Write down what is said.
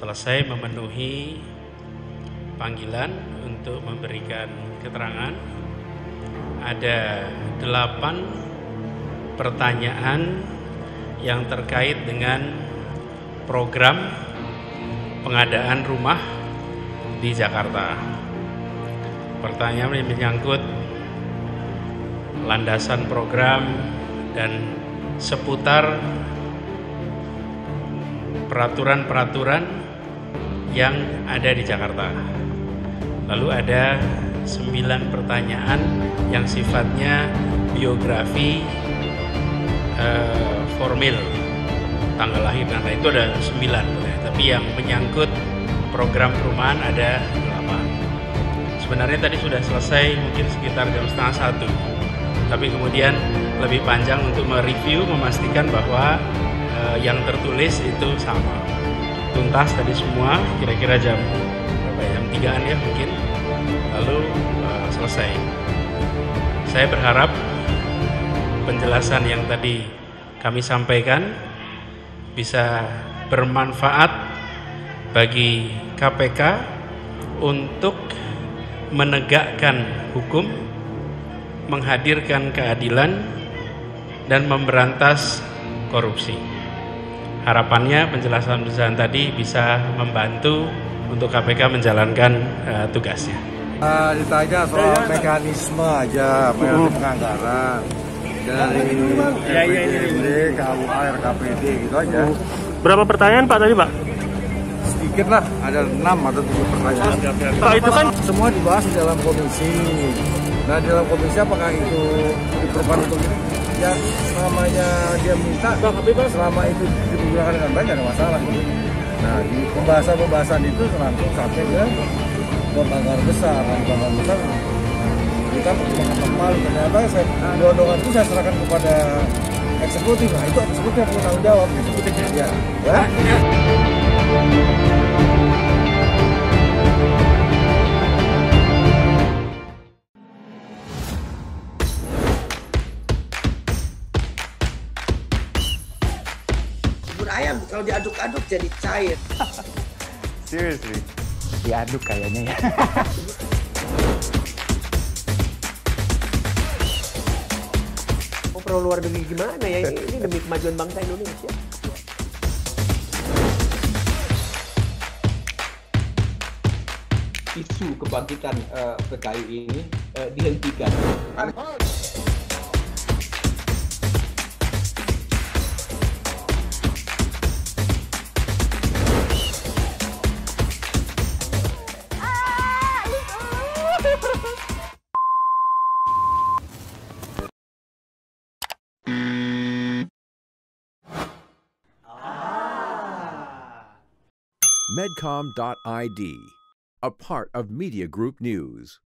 selesai memenuhi panggilan untuk memberikan keterangan. Ada 8 pertanyaan yang terkait dengan program pengadaan rumah di Jakarta. Pertanyaan yang menyangkut landasan program dan seputar peraturan-peraturan yang ada di Jakarta. Lalu ada 9 pertanyaan yang sifatnya biografi formil, tanggal lahir, nah itu ada 9, tapi yang menyangkut program perumahan ada 8. Sebenarnya tadi sudah selesai mungkin sekitar jam setengah 1, tapi kemudian lebih panjang untuk mereview, memastikan bahwa yang tertulis itu sama, tuntas tadi semua, kira-kira jam berapa ya, jam 3-an ya mungkin, lalu selesai. Saya berharap penjelasan yang tadi kami sampaikan bisa bermanfaat bagi KPK untuk menegakkan hukum, menghadirkan keadilan, dan memberantas korupsi. Harapannya penjelasan-penjelasan tadi bisa membantu untuk KPK menjalankan tugasnya. Ditanya soal mekanisme aja, penganggaran dari RPJMD, KUA, RKPD gitu aja. Berapa pertanyaan Pak tadi Pak? Sedikit lah, ada 6 atau 7 pertanyaan. Pak itu kan semua dibahas di dalam komisi. Nah di dalam komisi apakah itu diperlukan untuk ini? Ya selamanya dia minta, selama itu digunakan dengan baik tidak ada masalah. Nah di pembahasan itu langsung sampai ke banggar besar, kita pertimbangan normal. Ternyata dorongan itu saya serahkan kepada eksekutif. Nah itu eksekutif yang punya tanggung jawab. Ya. Ayam kalau diaduk-aduk jadi cair. Seriously, diaduk kayaknya ya. Perlu luar negeri gimana ya? Ini demi kemajuan bangsa Indonesia. Isu kebangkitan PKI ini dihentikan. Medcom.id, a part of Media Group News.